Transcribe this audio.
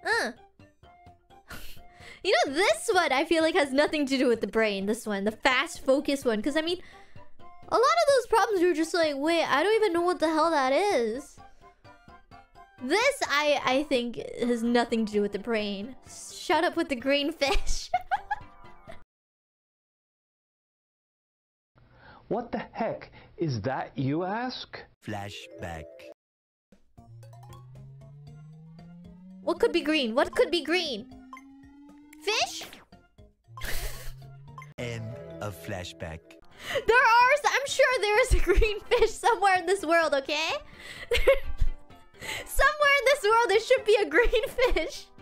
You know, this one I feel like has nothing to do with the brain. This one, the fast focus one. Because I mean, a lot of those problems you're just like, wait, I don't even know what the hell that is. This, I think, has nothing to do with the brain. Shut up with the green fish. What the heck is that, you ask? Flashback. What could be green? What could be green? Fish? End of flashback. I'm sure there is a green fish somewhere in this world, okay? Somewhere in this world there should be a green fish.